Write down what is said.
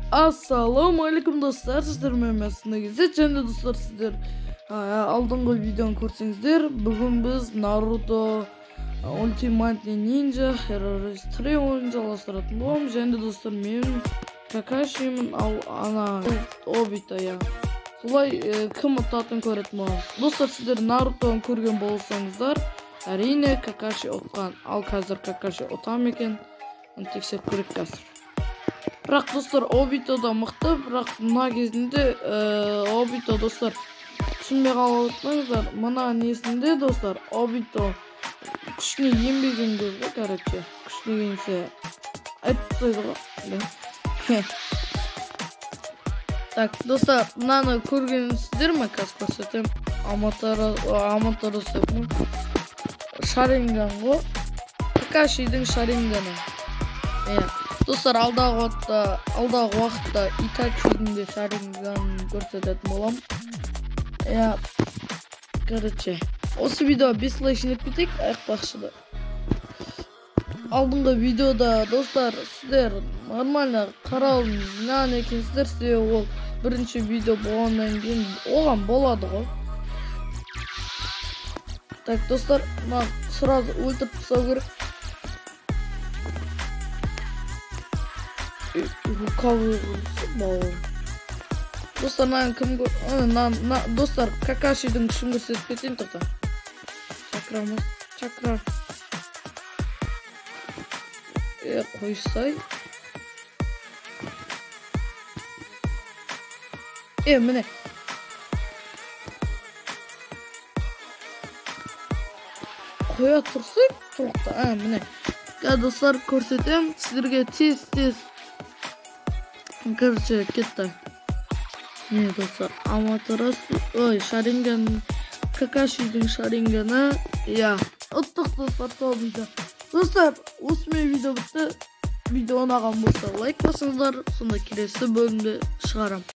Assalamu alaikum dostlar, sizler memesinde gizli. Şimdi dostlar sizler aldığınız videonu ko'rsangizlar, bugün biz Naruto Ultimate Ninja Heroes 3 oyunu жалғастыратын боламыз. Енді достlar мен Kakashi'min ana Obito ya. Солай кім ұтатынын көретін боламыз. Достар сіздер Naruto'ны көрген болсаңыздар, әрине Kakashi ұтқан. Ал қазір Kakashi ұта ма екен? Оны тексеріп көрейік қазір. Бірақ достар Obito да мықты, бірақ мына кезінде Obito достар түсінбей қалып отырсаңыздар, мына несінде достар Obito күшіне енбеген көз ғой, короче. Күшіне енсе айтып тастайды ғой. Так, достар, мынаны көргенсіздер ме? Қазір көрсетемін. Аматоро Sharingan ғой. Kakashi'дің Sharingan'ы. Достар, алдағы уақытта Itachi'дің де Sharingan'ын көрсететін болам. Короче, осы видео 5 лайк жинап кетейік, айтпақшыда. Алдыңғы видеода достар, сіздер нормально қарауыңыз нан екенсіздер, себебі ол бірінші видео болғаннан кейін оған болады ғой. Так, достар, сразу өлтіріп тастау керек. Рукавы бауыр. Достар, достар, Kakashi'дің күшін көрсетіп кетейін, тоқта. Чакра. Қойсай. Міне. Қоя тұрсақ, тоқта. Міне. Достар, көрсетем. Сіздерге тез. Короче, кетті. Не достар, Sharingan, Kakashi'дің Sharingan'ы, ұттық достар, тобында. Достар, осымен видео бітті. Видео ұнаған болса лайк басыңыздар, сонда келесі бөлімде шығарам.